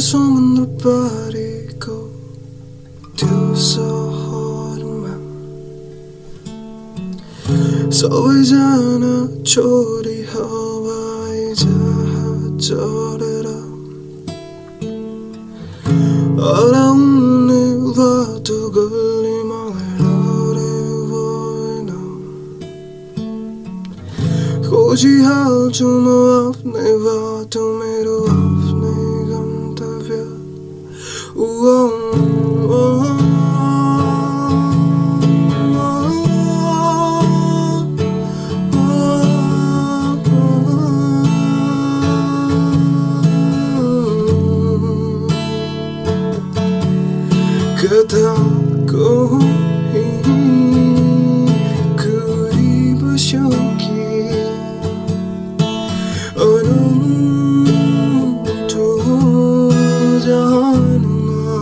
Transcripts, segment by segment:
सोमन्द्र पारेको त्यो सहरमा सबैजना छोरी हवाई जहाज चढेर हराउने बाटो गल्ली मलाई डरै भएन। खोजिहाल्छु म आफ्नै बाटो मेरो आफ्नै गन्तव्य। कताको गरिबस्यो कि अनौठो जहानमा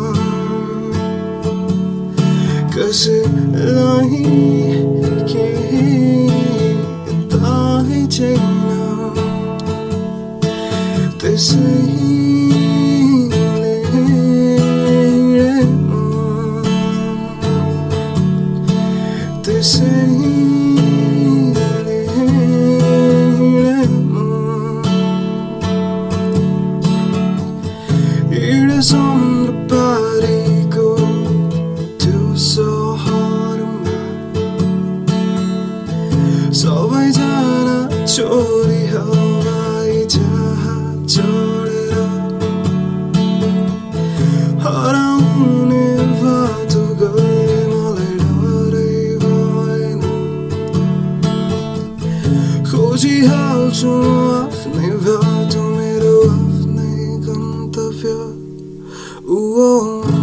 कसैलाई केही थाहै छैन। हिँडे समुद्र पारेको त्यो सहरमा सबैजना छोरी हवाई जहाज चढेर हराउने बाटो गल्ली मलाई डरै भएन। खोजिहाल्छु आफ्नै बाटो मेरो आफ्नै गन्तव्य।